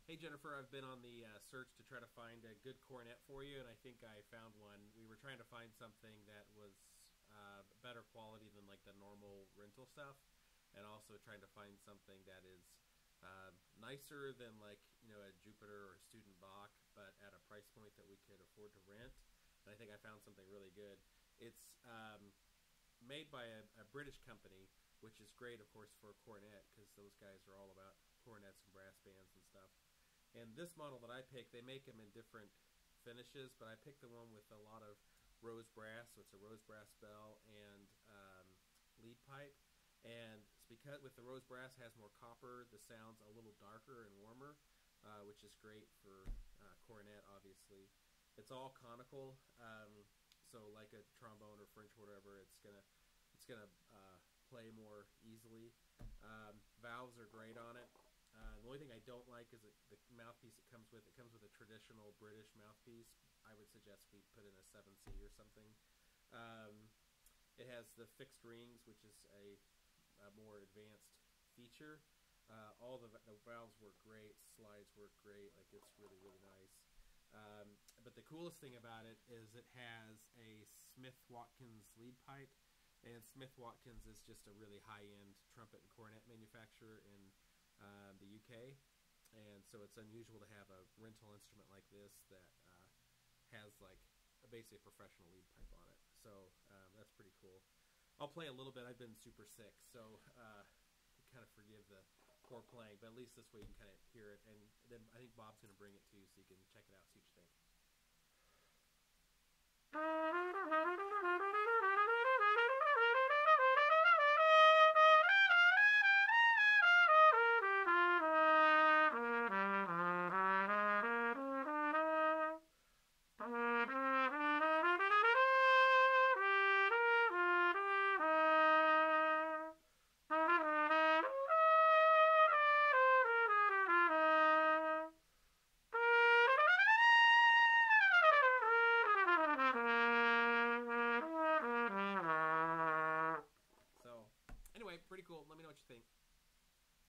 Hey Jennifer, I've been on the search to try to find a good cornet for you, and I think I found one. We were trying to find something that was better quality than like the normal rental stuff, and also trying to find something that is nicer than like a Jupiter or a Student Bach, but at a price point that we could afford to rent. And I think I found something really good. It's made by a British company, which is great, of course, for a cornet because those guys are all about cornets and brass bands and stuff. And this model that I picked, they make them in different finishes, but I picked the one with a lot of rose brass, so it's a rose brass bell and lead pipe. And it's because with the rose brass has more copper, the sound's a little darker and warmer, which is great for cornet, obviously. It's all conical, so like a trombone or French or whatever, it's gonna play more easily. Valves are great on it. The only thing I don't like is the mouthpiece it comes with. It comes with a traditional British mouthpiece. I would suggest we put in a 7C or something. Um, it has the fixed rings, which is a more advanced feature. All the valves work great, slides work great. Like it's really really nice. But the coolest thing about it is it has a Smith Watkins lead pipe, and Smith Watkins is just a really high end trumpet and cornet manufacturer in the UK, and so it's unusual to have a rental instrument like this that has like basically a professional lead pipe on it. So that's pretty cool. I'll play a little bit. I've been super sick, so kind of forgive the poor playing, but at least this way you can kind of hear it. And then I think Bob's going to bring it to you so you can check it out, see what you think.